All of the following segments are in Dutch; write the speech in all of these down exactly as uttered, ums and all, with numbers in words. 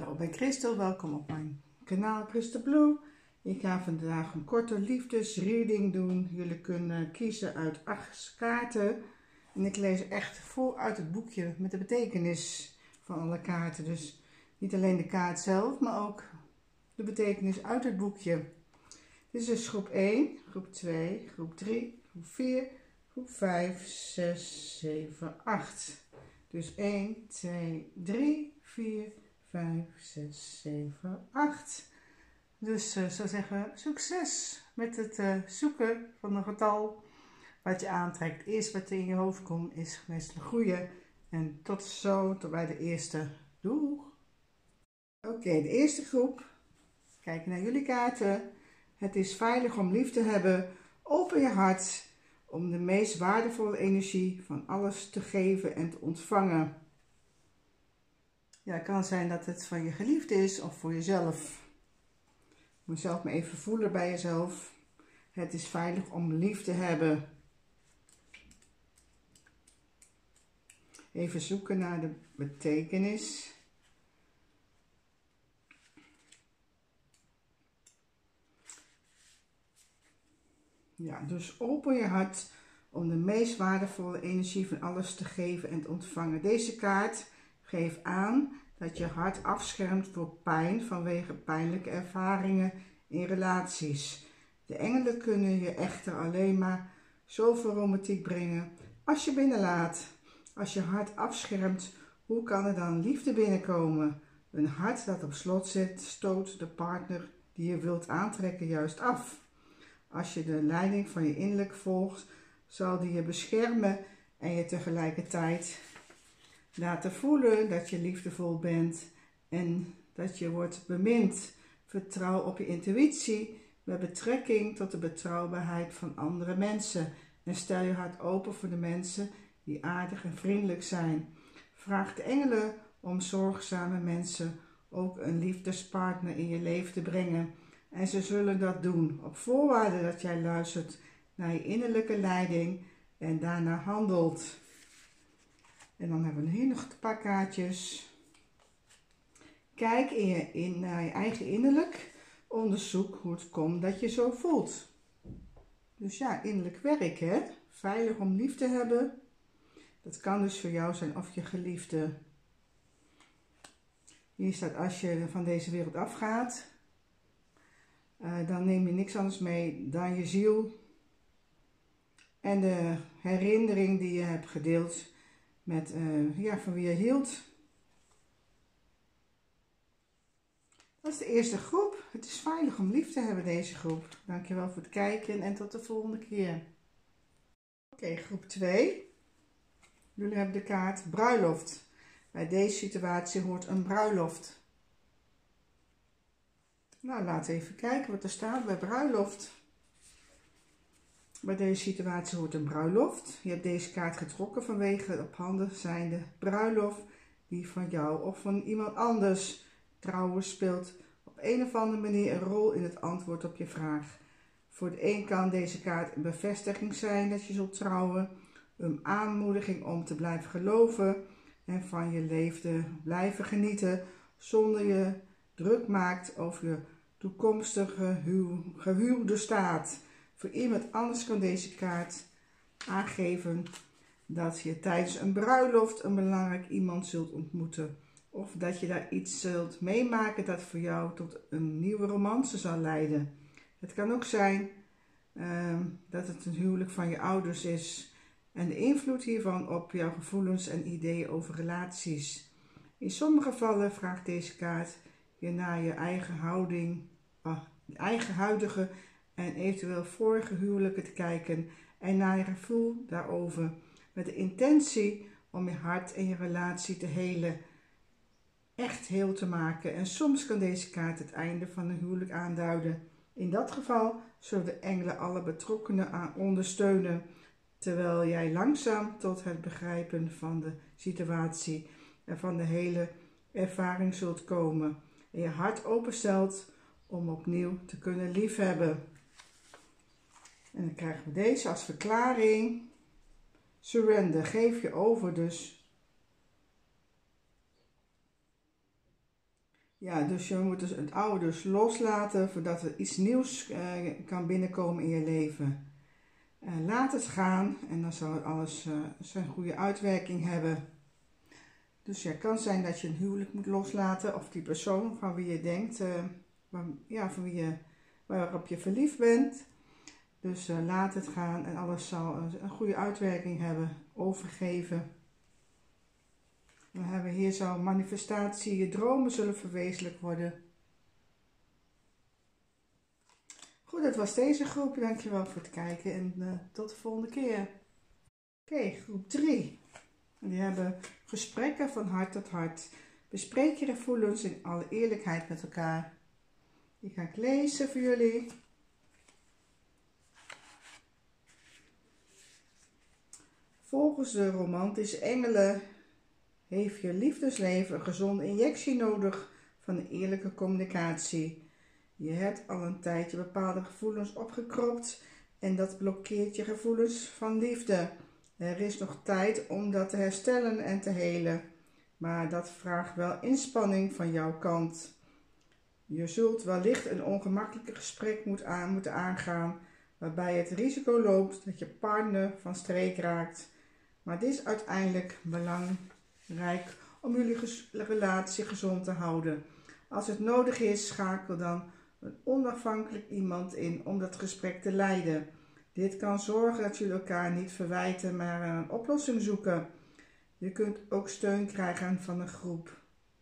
Hallo, ik ben Christel, welkom op mijn kanaal Christel Blue. Ik ga vandaag een korte liefdesreading doen. Jullie kunnen kiezen uit acht kaarten. En ik lees echt vol uit het boekje met de betekenis van alle kaarten. Dus niet alleen de kaart zelf, maar ook de betekenis uit het boekje. Dit is dus groep één, groep twee, groep drie, groep vier, groep vijf, zes, zeven, acht. Dus één, twee, drie, vier, vijf, zes, zeven, acht. Dus uh, zou zeggen, succes met het uh, zoeken van een getal wat je aantrekt. Eerst wat er in je hoofd komt is meestal een goede. En tot zo, tot bij de eerste. Doeg! Oké, okay, de eerste groep. Kijk naar jullie kaarten. Het is veilig om lief te hebben. Open je hart om de meest waardevolle energie van alles te geven en te ontvangen. Ja, het kan zijn dat het van je geliefde is of voor jezelf. Je moet zelf maar even voelen bij jezelf. Het is veilig om lief te hebben. Even zoeken naar de betekenis. Ja, dus open je hart om de meest waardevolle energie van alles te geven en te ontvangen. Deze kaart geeft aan dat je hart afschermt voor pijn vanwege pijnlijke ervaringen in relaties. De engelen kunnen je echter alleen maar zoveel romantiek brengen als je binnenlaat. Als je hart afschermt, hoe kan er dan liefde binnenkomen? Een hart dat op slot zit, stoot de partner die je wilt aantrekken juist af. Als je de leiding van je innerlijk volgt, zal die je beschermen en je tegelijkertijd laten voelen dat je liefdevol bent en dat je wordt bemind. Vertrouw op je intuïtie met betrekking tot de betrouwbaarheid van andere mensen. En stel je hart open voor de mensen die aardig en vriendelijk zijn. Vraag de engelen om zorgzame mensen ook een liefdespartner in je leven te brengen. En ze zullen dat doen op voorwaarde dat jij luistert naar je innerlijke leiding en daarna handelt. En dan hebben we hier nog een paar kaartjes. Kijk in je, in, naar je eigen innerlijk. Onderzoek hoe het komt dat je zo voelt. Dus ja, innerlijk werk, hè. Veilig om lief te hebben. Dat kan dus voor jou zijn of je geliefde. Hier staat als je van deze wereld afgaat. Uh, dan neem je niks anders mee dan je ziel. En de herinnering die je hebt gedeeld met uh, ja, van wie je hield. Dat is de eerste groep. Het is veilig om lief te hebben, deze groep. Dankjewel voor het kijken en tot de volgende keer. Oké, okay, groep twee. Jullie hebben de kaart bruiloft. Bij deze situatie hoort een bruiloft. Nou, laten we even kijken wat er staat bij bruiloft. Bij deze situatie hoort een bruiloft. Je hebt deze kaart getrokken vanwege de op handen zijnde bruiloft die van jou of van iemand anders. Trouwen speelt op een of andere manier een rol in het antwoord op je vraag. Voor de een kan deze kaart een bevestiging zijn dat je zult trouwen, een aanmoediging om te blijven geloven en van je leven blijven genieten zonder je druk maakt over je toekomstige huw, gehuwde staat. Voor iemand anders kan deze kaart aangeven dat je tijdens een bruiloft een belangrijk iemand zult ontmoeten. Of dat je daar iets zult meemaken dat voor jou tot een nieuwe romance zal leiden. Het kan ook zijn uh, dat het een huwelijk van je ouders is. En de invloed hiervan op jouw gevoelens en ideeën over relaties. In sommige gevallen vraagt deze kaart je naar je eigen houding, uh, je eigen huidige en eventueel vorige huwelijken te kijken en naar je gevoel daarover. Met de intentie om je hart en je relatie te helen. Echt heel te maken. En soms kan deze kaart het einde van een huwelijk aanduiden. In dat geval zullen de engelen alle betrokkenen aan ondersteunen. Terwijl jij langzaam tot het begrijpen van de situatie en van de hele ervaring zult komen. En je hart openstelt om opnieuw te kunnen liefhebben. En dan krijgen we deze als verklaring. Surrender, geef je over dus. Ja, dus je moet dus het oude dus loslaten voordat er iets nieuws uh, kan binnenkomen in je leven. Uh, laat het gaan en dan zal alles uh, zijn goede uitwerking hebben. Dus ja, het kan zijn dat je een huwelijk moet loslaten of die persoon van wie je denkt, uh, waar, ja, van wie je, waarop je verliefd bent. Dus uh, laat het gaan en alles zal uh, een goede uitwerking hebben. Overgeven. We hebben hier zo manifestatie, je dromen zullen verwezenlijk worden. Goed, dat was deze groep. Dankjewel voor het kijken en uh, tot de volgende keer. Oké, okay, groep drie. Die hebben gesprekken van hart tot hart. Bespreek je gevoelens in alle eerlijkheid met elkaar. Die ga ik lezen voor jullie. Volgens de romantische engelen heeft je liefdesleven een gezonde injectie nodig van een eerlijke communicatie. Je hebt al een tijdje bepaalde gevoelens opgekropt en dat blokkeert je gevoelens van liefde. Er is nog tijd om dat te herstellen en te helen, maar dat vraagt wel inspanning van jouw kant. Je zult wellicht een ongemakkelijk gesprek moet aan, moeten aangaan, waarbij het risico loopt dat je partner van streek raakt. Maar dit is uiteindelijk belangrijk om jullie ges- relatie gezond te houden. Als het nodig is, schakel dan een onafhankelijk iemand in om dat gesprek te leiden. Dit kan zorgen dat jullie elkaar niet verwijten, maar een oplossing zoeken. Je kunt ook steun krijgen van een groep.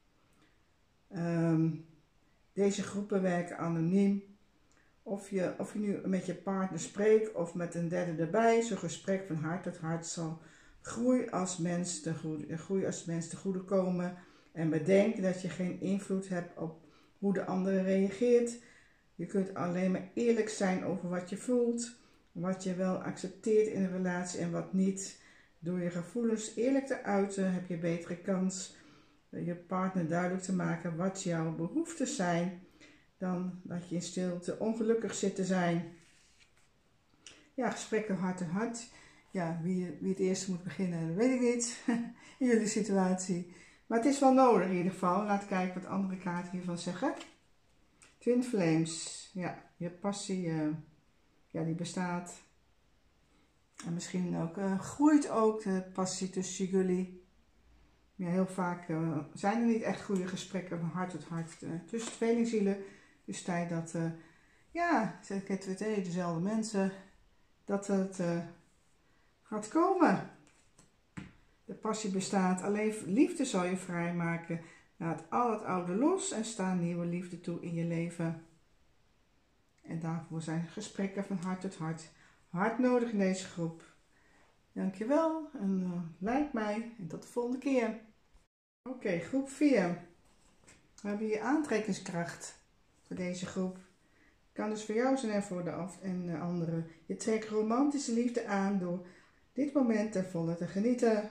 Um, deze groepen werken anoniem. Of je, of je nu met je partner spreekt of met een derde erbij, zo'n gesprek van hart tot hart zal groei als mens te goede, groei als mens te goede komen. En bedenk dat je geen invloed hebt op hoe de ander reageert. Je kunt alleen maar eerlijk zijn over wat je voelt, wat je wel accepteert in een relatie en wat niet. Door je gevoelens eerlijk te uiten heb je betere kans je partner duidelijk te maken wat jouw behoeften zijn, dan dat je in stilte ongelukkig zit te zijn. Ja, gesprekken hart to hart. Ja, wie, wie het eerst moet beginnen, dat weet ik niet. In jullie situatie. Maar het is wel nodig in ieder geval. Laat kijken wat andere kaarten hiervan zeggen. Twin Flames. Ja, je passie, uh, ja, die bestaat. En misschien ook uh, groeit ook de passie tussen jullie. Ja, heel vaak uh, zijn er niet echt goede gesprekken van hart tot hart uh, tussen tweelingzielen. Dus tijd dat, uh, ja, zeg ik het twee dezelfde mensen, dat het uh, gaat komen. De passie bestaat, alleen liefde zal je vrijmaken. Laat al het oude los en sta nieuwe liefde toe in je leven. En daarvoor zijn gesprekken van hart tot hart hard nodig in deze groep. Dankjewel en uh, like mij en tot de volgende keer. Oké, okay, groep vier. We hebben hier aantrekkingskracht voor deze groep. Kan dus voor jou zijn en voor de af en de anderen. Je trekt romantische liefde aan door dit moment ten volle te genieten.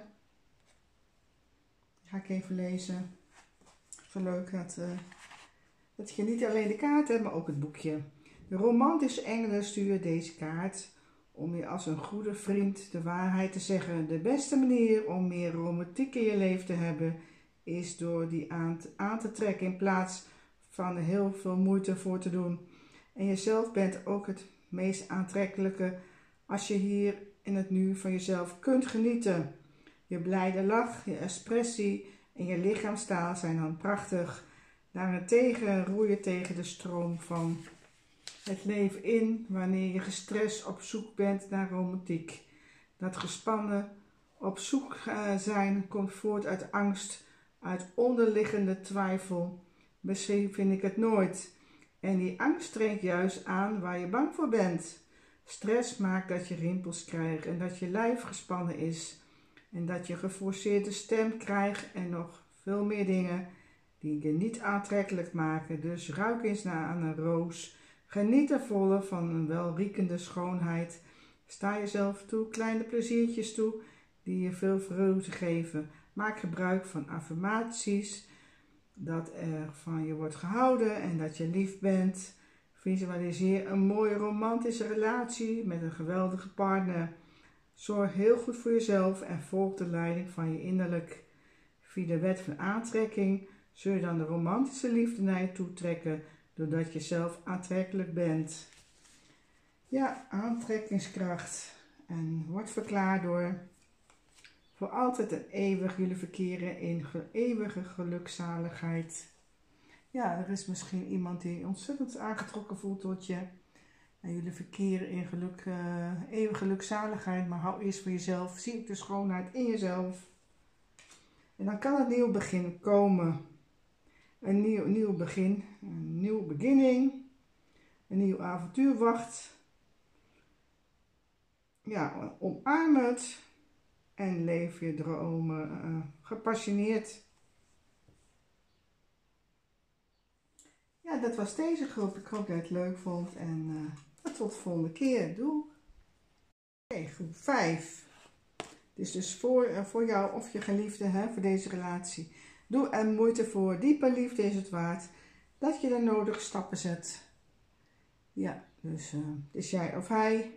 Ga ik even lezen. Zo leuk dat, uh, dat je niet alleen de kaart hebt, maar ook het boekje. De romantische engelen sturen deze kaart om je als een goede vriend de waarheid te zeggen. De beste manier om meer romantiek in je leven te hebben is door die aan te, aan te trekken in plaats van er heel veel moeite voor te doen. En jezelf bent ook het meest aantrekkelijke als je hier in het nu van jezelf kunt genieten. Je blijde lach, je expressie en je lichaamstaal zijn dan prachtig. Daarentegen roei je tegen de stroom van het leven in wanneer je gestrest op zoek bent naar romantiek. Dat gespannen op zoek zijn komt voort uit angst, uit onderliggende twijfel. Misschien vind ik het nooit. En die angst trekt juist aan waar je bang voor bent. Stress maakt dat je rimpels krijgt en dat je lijf gespannen is. En dat je geforceerde stem krijgt en nog veel meer dingen die je niet aantrekkelijk maken. Dus ruik eens naar aan een roos. Geniet er volle van een welriekende schoonheid. Sta jezelf toe kleine pleziertjes toe die je veel vreugde geven. Maak gebruik van affirmaties, dat er van je wordt gehouden en dat je lief bent. Visualiseer een mooie romantische relatie met een geweldige partner. Zorg heel goed voor jezelf en volg de leiding van je innerlijk. Via de wet van aantrekking zul je dan de romantische liefde naar je toe trekken, doordat je zelf aantrekkelijk bent. Ja, aantrekkingskracht. En wordt verklaard door voor altijd en eeuwig jullie verkeren in eeuwige gelukzaligheid. Ja, er is misschien iemand die ontzettend aangetrokken voelt tot je. En jullie verkeren in geluk, uh, eeuwige gelukzaligheid, maar hou eerst voor jezelf. Zie ook de schoonheid in jezelf. En dan kan het nieuw begin komen. Een nieuw, nieuw begin, een nieuwe beginning, een nieuw avontuur wacht. Ja, omarm het en leef je dromen uh, gepassioneerd. Ja, dat was deze groep. Ik hoop dat je het leuk vond en uh, tot de volgende keer. Doei! Oké, groep vijf. Dit is dus voor, uh, voor jou of je geliefde, hè, voor deze relatie. Doe er moeite voor. Diepe liefde is het waard dat je de nodige stappen zet. Ja, dus uh, het is jij of hij.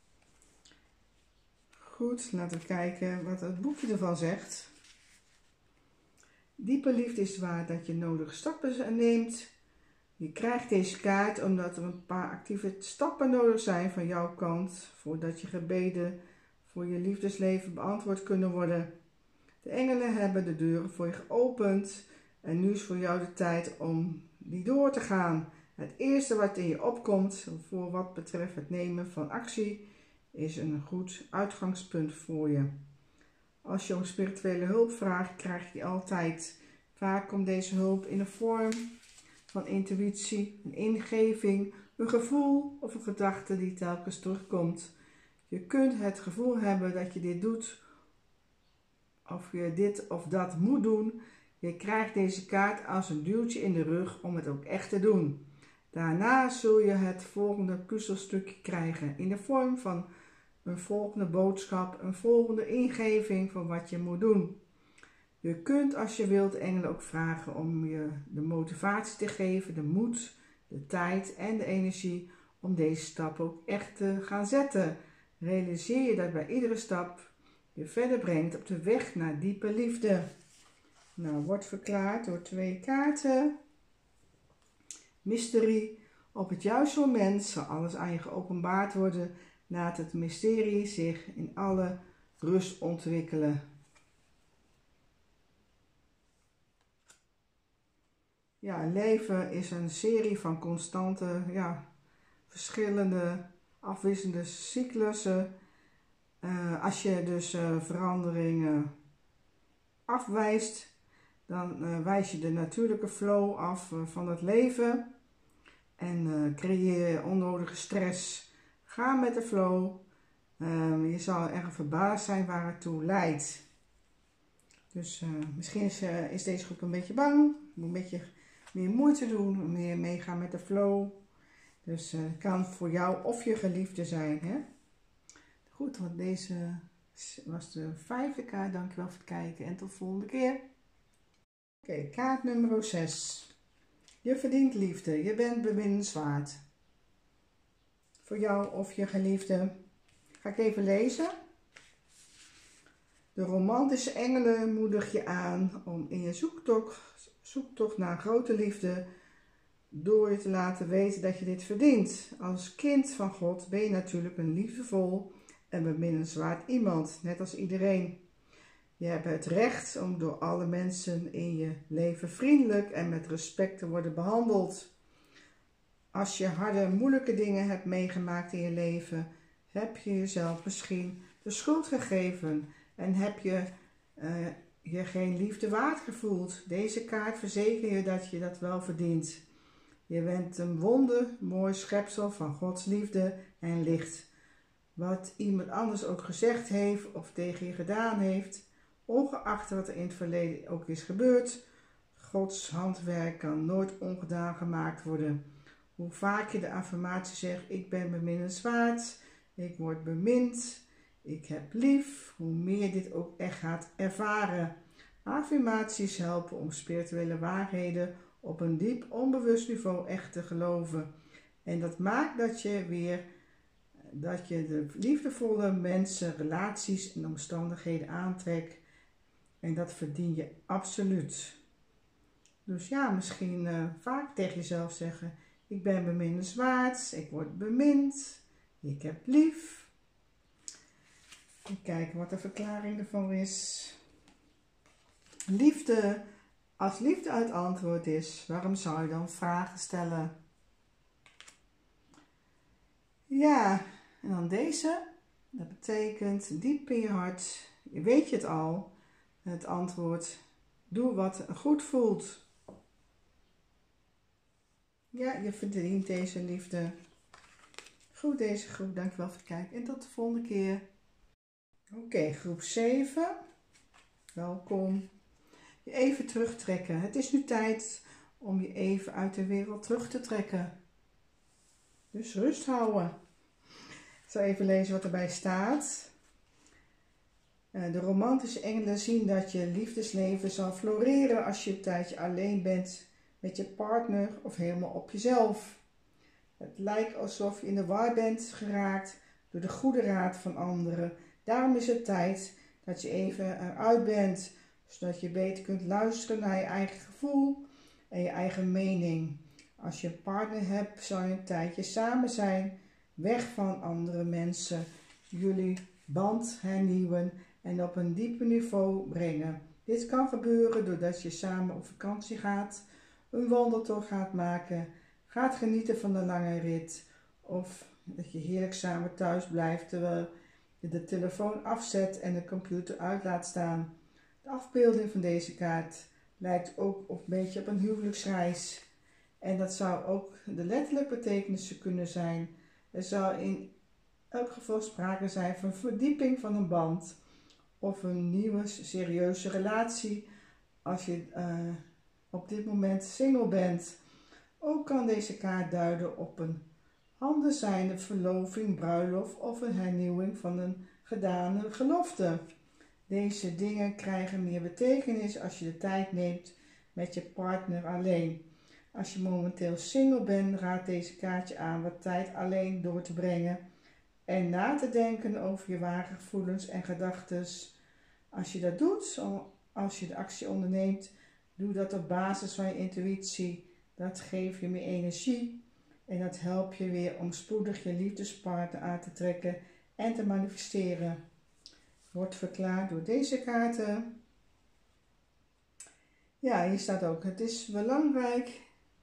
Goed, laten we kijken wat het boekje ervan zegt. Diepe liefde is het waard dat je nodige stappen neemt. Je krijgt deze kaart omdat er een paar actieve stappen nodig zijn van jouw kant, voordat je gebeden voor je liefdesleven beantwoord kunnen worden. De engelen hebben de deuren voor je geopend en nu is voor jou de tijd om die door te gaan. Het eerste wat in je opkomt voor wat betreft het nemen van actie is een goed uitgangspunt voor je. Als je om spirituele hulp vraagt, krijg je die altijd. Vaak komt deze hulp in de vorm van intuïtie, een ingeving, een gevoel of een gedachte die telkens terugkomt. Je kunt het gevoel hebben dat je dit doet, of je dit of dat moet doen. Je krijgt deze kaart als een duwtje in de rug om het ook echt te doen. Daarna zul je het volgende puzzelstukje krijgen in de vorm van een volgende boodschap, een volgende ingeving van wat je moet doen. Je kunt als je wilt de engelen ook vragen om je de motivatie te geven, de moed, de tijd en de energie om deze stap ook echt te gaan zetten. Realiseer je dat bij iedere stap je verder brengt op de weg naar diepe liefde. Nou, wordt verklaard door twee kaarten. Mysterie. Op het juiste moment zal alles aan je geopenbaard worden. Laat het mysterie zich in alle rust ontwikkelen. Ja, leven is een serie van constante, ja, verschillende, afwisselende cyclussen. Uh, als je dus uh, veranderingen afwijst, dan uh, wijs je de natuurlijke flow af uh, van het leven en uh, creëer je onnodige stress. Ga met de flow. Uh, je zal erg verbaasd zijn waar het toe leidt. Dus uh, misschien is, uh, is deze groep een beetje bang, moet een beetje meer moeite doen, meer meegaan met de flow. Dus het uh, kan voor jou of je geliefde zijn. Hè? Goed, want deze was de vijfde kaart. Dankjewel voor het kijken en tot de volgende keer. Oké, okay, kaart nummer zes. Je verdient liefde. Je bent beminnenswaard. Voor jou of je geliefde. Ga ik even lezen. De romantische engelen moedig je aan om in je zoektocht, zoektocht naar grote liefde door je te laten weten dat je dit verdient. Als kind van God ben je natuurlijk een liefdevol en beminnenswaard iemand, net als iedereen. Je hebt het recht om door alle mensen in je leven vriendelijk en met respect te worden behandeld. Als je harde, moeilijke dingen hebt meegemaakt in je leven, heb je jezelf misschien de schuld gegeven en heb je uh, je geen liefde waard gevoeld. Deze kaart verzekert je dat je dat wel verdient. Je bent een wondermooi schepsel van Gods liefde en licht. Wat iemand anders ook gezegd heeft of tegen je gedaan heeft, ongeacht wat er in het verleden ook is gebeurd, Gods handwerk kan nooit ongedaan gemaakt worden. Hoe vaak je de affirmatie zegt, ik ben beminnenswaard, ik word bemind, ik heb lief, hoe meer je dit ook echt gaat ervaren. Affirmaties helpen om spirituele waarheden op een diep onbewust niveau echt te geloven. En dat maakt dat je weer, dat je de liefdevolle mensen, relaties en omstandigheden aantrekt. En dat verdien je absoluut. Dus ja, misschien uh, vaak tegen jezelf zeggen: ik ben beminnenswaard, ik word bemind, ik heb lief. En kijken wat de verklaring ervan is. Liefde. Als liefde het antwoord is, waarom zou je dan vragen stellen? Ja, en dan deze. Dat betekent diep in je hart, weet je het al, het antwoord: doe wat goed voelt. Ja, je verdient deze liefde. Goed deze groep, dankjewel voor het kijken en tot de volgende keer. Oké, okay, groep zeven. Welkom. Je even terugtrekken. Het is nu tijd om je even uit de wereld terug te trekken. Dus rust houden. Ik zal even lezen wat erbij staat. De romantische engelen zien dat je liefdesleven zal floreren als je een tijdje alleen bent met je partner of helemaal op jezelf. Het lijkt alsof je in de war bent geraakt door de goede raad van anderen. Daarom is het tijd dat je even eruit bent, zodat je beter kunt luisteren naar je eigen gevoel en je eigen mening. Als je een partner hebt, zal je een tijdje samen zijn, weg van andere mensen, jullie band hernieuwen en op een dieper niveau brengen. Dit kan gebeuren doordat je samen op vakantie gaat, een wandeltocht gaat maken, gaat genieten van de lange rit of dat je heerlijk samen thuis blijft terwijl je de telefoon afzet en de computer uit laat staan. De afbeelding van deze kaart lijkt ook een beetje op een huwelijksreis. En dat zou ook de letterlijke betekenis kunnen zijn. Er zou in elk geval sprake zijn van verdieping van een band of een nieuwe serieuze relatie als je uh, op dit moment single bent. Ook kan deze kaart duiden op een handen zijnde verloving, bruiloft of een hernieuwing van een gedane gelofte. Deze dingen krijgen meer betekenis als je de tijd neemt met je partner alleen. Als je momenteel single bent, raadt deze kaartje aan wat tijd alleen door te brengen en na te denken over je ware gevoelens en gedachten. Als je dat doet, als je de actie onderneemt, doe dat op basis van je intuïtie. Dat geeft je meer energie en dat helpt je weer om spoedig je liefdespartner aan te trekken en te manifesteren. Wordt verklaard door deze kaarten. Ja, hier staat ook: het is belangrijk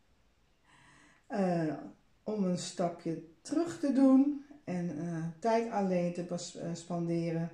uh, om een stapje terug te doen en uh, tijd alleen te uh, spanderen.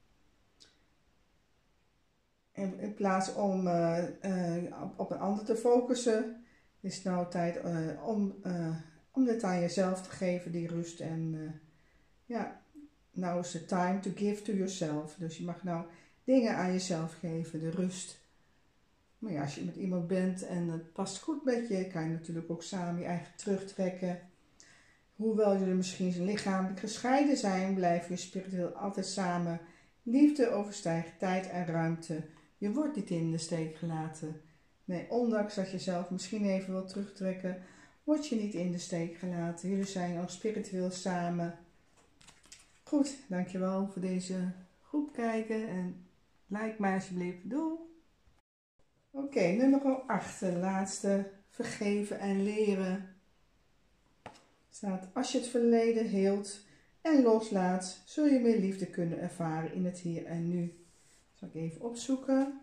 En in plaats om uh, uh, op, op een ander te focussen, is het nou tijd uh, om, uh, om dit aan jezelf te geven, die rust. En uh, ja, nou is the time to give to yourself. Dus je mag nou dingen aan jezelf geven, de rust. Maar ja, als je met iemand bent en het past goed met je, kan je natuurlijk ook samen je eigen terugtrekken. Hoewel jullie misschien lichamelijk gescheiden zijn, blijven je spiritueel altijd samen. Liefde overstijgt tijd en ruimte. Je wordt niet in de steek gelaten. Nee, ondanks dat je zelf misschien even wilt terugtrekken, word je niet in de steek gelaten. Jullie zijn al spiritueel samen. Goed, dankjewel voor deze groep kijken en like mij alsjeblieft. Doei! Oké, okay, nummer acht, de laatste, vergeven en leren. Staat: als je het verleden heelt en loslaat, zul je meer liefde kunnen ervaren in het hier en nu. Zal ik even opzoeken.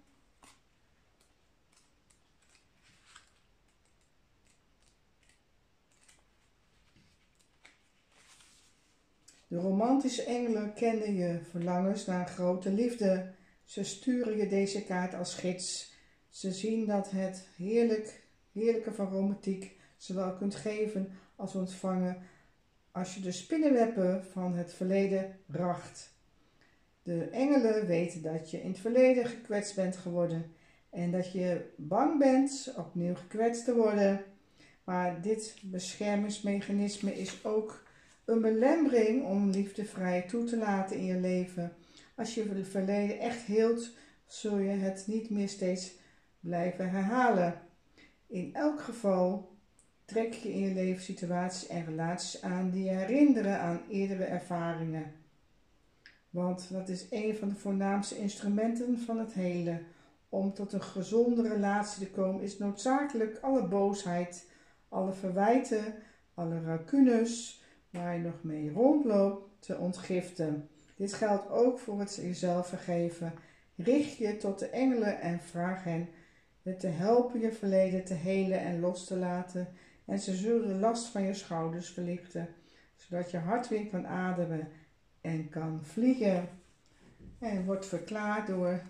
De romantische engelen kennen je verlangens naar een grote liefde. Ze sturen je deze kaart als gids. Ze zien dat het heerlijk, heerlijke van romantiek zowel kunt geven als ontvangen als je de spinnenwebben van het verleden racht. De engelen weten dat je in het verleden gekwetst bent geworden en dat je bang bent opnieuw gekwetst te worden. Maar dit beschermingsmechanisme is ook een belemmering om liefde vrij toe te laten in je leven. Als je het verleden echt heelt, zul je het niet meer steeds blijven herhalen. In elk geval trek je in je leven situaties en relaties aan die je herinneren aan eerdere ervaringen. Want dat is een van de voornaamste instrumenten van het helen. om tot een gezonde relatie te komen is noodzakelijk alle boosheid, alle verwijten, alle racunes waar je nog mee rondloopt te ontgiften. Dit geldt ook voor het jezelf vergeven. Richt je tot de engelen en vraag hen je te helpen je verleden te helen en los te laten. En ze zullen de last van je schouders verlichten, zodat je hart weer kan ademen en kan vliegen. En wordt verklaard door,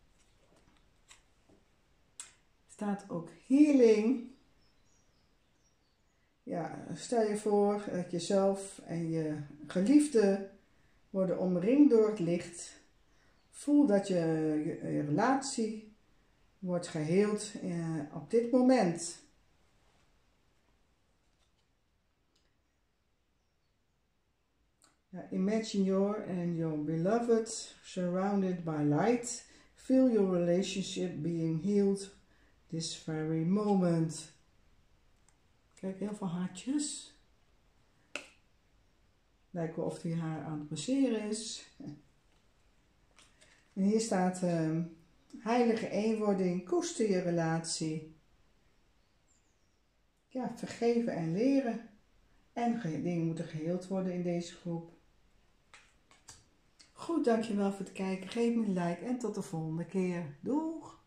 staat ook healing. Ja, stel je voor dat jezelf en je geliefde worden omringd door het licht. Voel dat je, je, je relatie wordt geheeld eh, op dit moment. Ja, imagine your and your beloved surrounded by light. Feel your relationship being healed this very moment. Kijk, heel veel hartjes. Lijkt wel of hij haar aan het masseren is. En hier staat uh, heilige eenwording, koester je relatie. Ja, vergeven en leren. En dingen moeten geheeld worden in deze groep. Goed, dankjewel voor het kijken. Geef me een like en tot de volgende keer. Doeg!